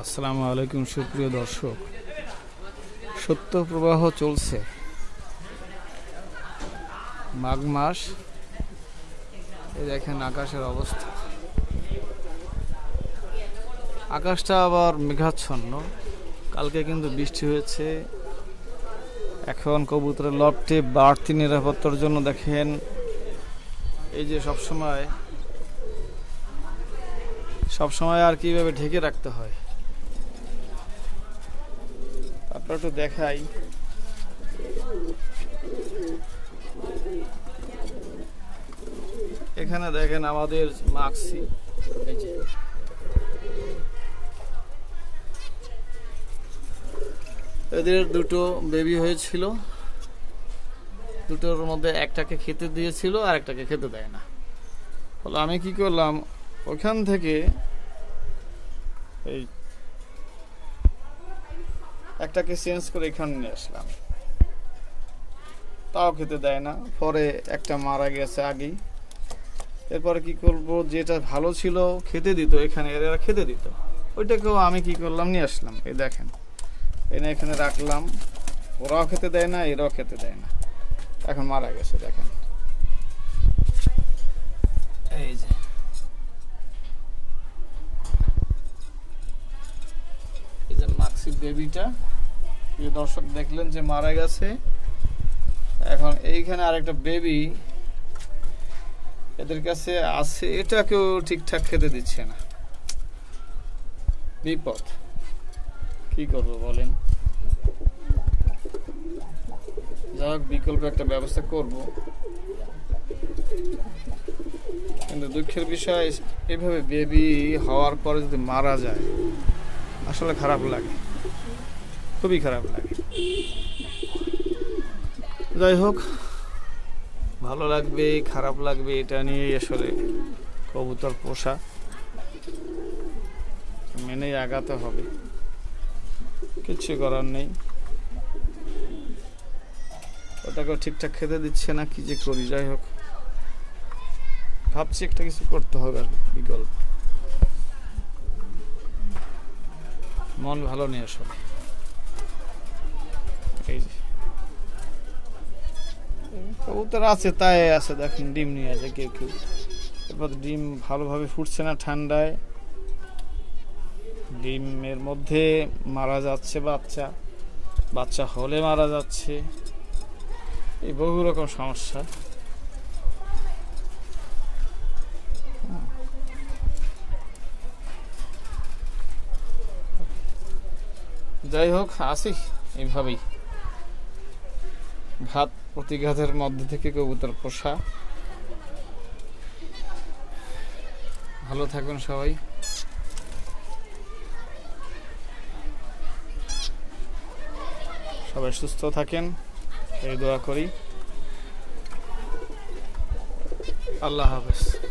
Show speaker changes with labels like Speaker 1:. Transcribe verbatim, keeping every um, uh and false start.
Speaker 1: আসসালামু আলাইকুম সুপ্রিয় দর্শক, সত্য প্রবাহ চলছে। মাঘ মাস, এই দেখেন আকাশের অবস্থা। আকাশটা আবার মেঘাচ্ছন্ন, কালকে কিন্তু বৃষ্টি হয়েছে। এখন কবুতরের লফটে বাড়তি নিরাপত্তার জন্য দেখেন এই যে সবসময় সবসময় আর কিভাবে ঢেকে রাখতে হয়। আপনারা একটু দেখাই, এখানে দেখেন আমাদের মাক্সি, এই যে এদের দুটো বেবি হয়েছিল, দুটোর মধ্যে একটাকে খেতে দিয়েছিল আর একটাকে খেতে দেয় না। ফলে আমি কি করলাম, ওখান থেকে এই একটাকে চেঞ্জ করে এখানে নিয়ে আসলাম, তাও খেতে দেয় না। পরে একটা মারা গেছে আগেই। এরপরে কি করব, যেটা ভালো ছিল খেতে দিত, এখানে এরা খেতে দিত, ওইটাকেও আমি কি করলাম নিয়ে আসলাম। এই দেখেন এনে এখানে রাখলাম, ওরাও খেতে দেয় না, এরাও খেতে দেয় না, এখন মারা গেছে। দেখেন এই যে এই যে মাক্সি বেবিটা, এই দর্শক দেখলেন যে মারা গেছে। এখন এইখানে আরেকটা বেবি এদের কাছে আছে, এটাকেও ঠিকঠাক খেতে দিচ্ছে না। বিপদ, কি করব বলেন। যাক, বিকল্প একটা ব্যবস্থা করব, কিন্তু দুঃখের বিষয় এভাবে বেবি হওয়ার পরে যদি মারা যায়, আসলে খারাপ লাগে, খুবই খারাপ লাগে। যাই হোক, ভালো লাগবে খারাপ লাগবে এটা নিয়ে আসলে কবুতর পোষা, মেনেই আগাতে হবে, কিচ্ছু করার নেই। ওটাকেও ঠিকঠাক খেতে দিচ্ছে না, কি যে করি। যাই হোক, ভাবছি একটা কিছু করতে হবে আর বিকল্প। মন ভালো নেই আসলে। এই যে কবুতর আছে, তাই আছে, দেখেন ডিম নিয়ে আছে কেউ কেউ। এরপর ডিম ভালোভাবে ফুটছে না ঠান্ডায়, ডিমের মধ্যে মারা যাচ্ছে বাচ্চা, বাচ্চা হলে মারা যাচ্ছে, এই বহু রকম সমস্যা। যাই হোক, আসি এইভাবেই ঘাত প্রতিঘাতের মধ্যে থেকে কবুতর পোষা। ভালো থাকুন সবাই, সবাই সুস্থ থাকেন এই দোয়া করি। আল্লাহ হাফেজ।